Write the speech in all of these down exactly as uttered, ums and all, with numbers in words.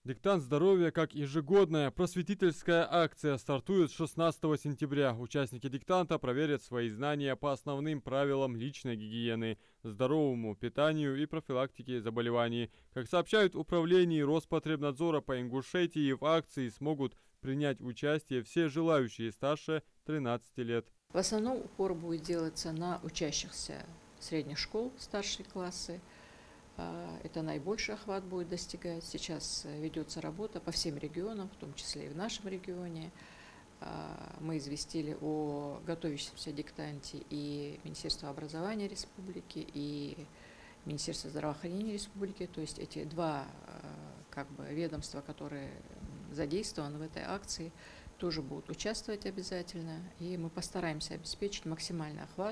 Диктант здоровья как ежегодная просветительская акция стартует с шестнадцатого сентября. Участники диктанта проверят свои знания по основным правилам личной гигиены, здоровому питанию и профилактике заболеваний. Как сообщают в управлении Роспотребнадзора по Ингушетии, в акции смогут принять участие все желающие старше тринадцати лет. В основном упор будет делаться на учащихся средних школ, старшие классы. Это наибольший охват будет достигать. Сейчас ведется работа по всем регионам, в том числе и в нашем регионе. Мы известили о готовящемся диктанте и Министерство образования республики, и Министерство здравоохранения республики. То есть эти два как бы, ведомства, которые задействованы в этой акции, тоже будут участвовать обязательно. И мы постараемся обеспечить максимальный охват.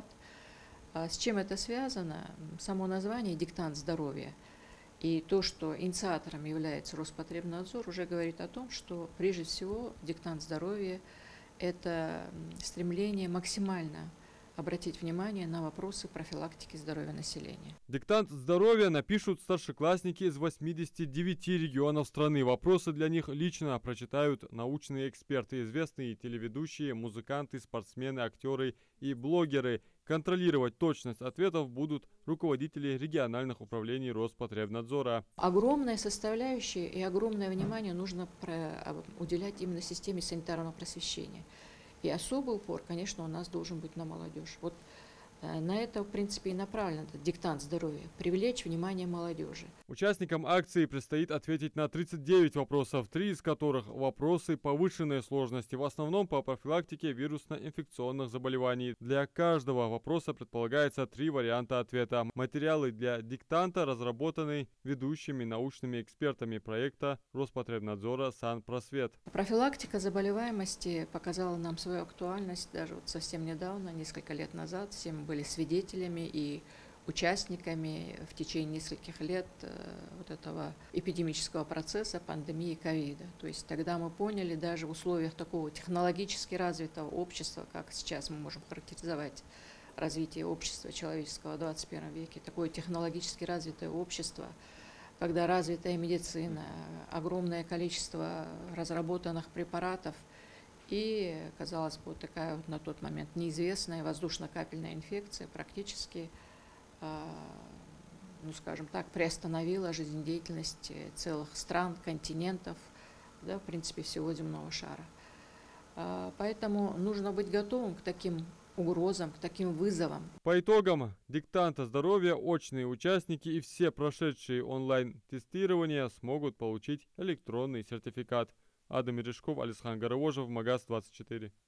С чем это связано? Само название «Диктант здоровья» и то, что инициатором является Роспотребнадзор, уже говорит о том, что прежде всего диктант здоровья – это стремление максимально обратить внимание на вопросы профилактики здоровья населения. Диктант здоровья напишут старшеклассники из восьмидесяти девяти регионов страны. Вопросы для них лично прочитают научные эксперты, известные телеведущие, музыканты, спортсмены, актеры и блогеры. Контролировать точность ответов будут руководители региональных управлений Роспотребнадзора. Огромная составляющая и огромное внимание нужно уделять именно системе санитарного просвещения. И особый упор, конечно, у нас должен быть на молодежь. Вот на это, в принципе, и направлен этот диктант здоровья – привлечь внимание молодежи. Участникам акции предстоит ответить на тридцать девять вопросов, три из которых вопросы повышенной сложности, в основном по профилактике вирусно-инфекционных заболеваний. Для каждого вопроса предполагается три варианта ответа. Материалы для диктанта разработаны ведущими научными экспертами проекта Роспотребнадзора «Санпросвет». Профилактика заболеваемости показала нам свою актуальность даже вот совсем недавно, несколько лет назад. Всем были свидетелями и участниками в течение нескольких лет вот этого эпидемического процесса пандемии ковида. То есть тогда мы поняли, даже в условиях такого технологически развитого общества, как сейчас мы можем характеризовать развитие общества человеческого в двадцать первом веке, такое технологически развитое общество, когда развитая медицина, огромное количество разработанных препаратов, и, казалось бы, вот такая вот на тот момент неизвестная воздушно-капельная инфекция практически, ну, скажем так, приостановила жизнедеятельность целых стран, континентов, да, в принципе, всего земного шара. Поэтому нужно быть готовым к таким угрозам, к таким вызовам. По итогам диктанта здоровья очные участники и все прошедшие онлайн-тестирования смогут получить электронный сертификат. Адам Мережков, Алисхан Гаравожев, Магаз двадцать четыре.